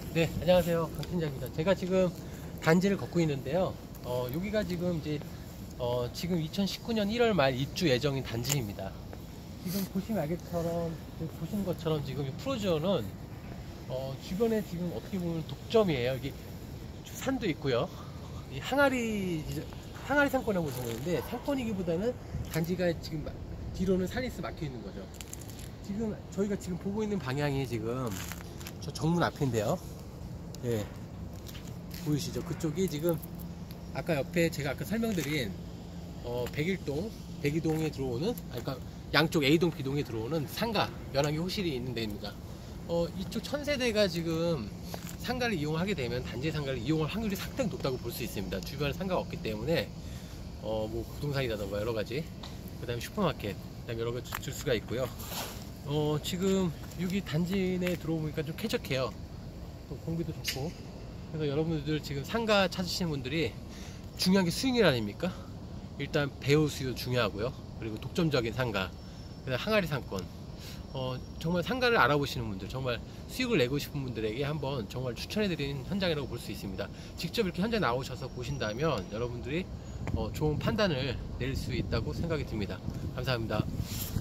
네, 안녕하세요. 강 팀장입니다. 제가 지금 단지를 걷고 있는데요. 여기가 지금 지금 2019년 1월 말 입주 예정인 단지입니다. 지금 보시면 알겠처럼, 보신 것처럼 지금 이 프로지오는, 주변에 지금 어떻게 보면 독점이에요. 여기 산도 있고요. 이 항아리 상권이라고 보시면 되는데, 상권이기보다는 단지가 지금 뒤로는 산이 막혀 있는 거죠. 지금 저희가 지금 보고 있는 방향이 지금 저 정문 앞인데요. 예, 보이시죠? 그쪽이 지금 아까 옆에 제가 아까 설명드린 101동에 들어오는, 그러니까 양쪽 A동, B동에 들어오는 상가, 연안기 호실이 있는 데입니다. 이쪽 1000세대가 지금 상가를 이용하게 되면 단지 상가를 이용할 확률이 상당히 높다고 볼 수 있습니다. 주변에 상가가 없기 때문에 뭐 부동산이라던가 여러가지, 그 다음에 슈퍼마켓, 그 다음에 여러가지 줄 수가 있고요. 지금 여기 단지 내에 들어오니까 좀 쾌적해요. 또 공기도 좋고. 그래서 여러분들 지금 상가 찾으시는 분들이 중요한 게 수익률 아닙니까? 일단 배우 수요 중요하고요. 그리고 독점적인 상가, 그다음 항아리 상권. 정말 상가를 알아보시는 분들, 정말 수익을 내고 싶은 분들에게 한번 정말 추천해드리는 현장이라고 볼 수 있습니다. 직접 이렇게 현장 나오셔서 보신다면 여러분들이 좋은 판단을 내릴 수 있다고 생각이 듭니다. 감사합니다.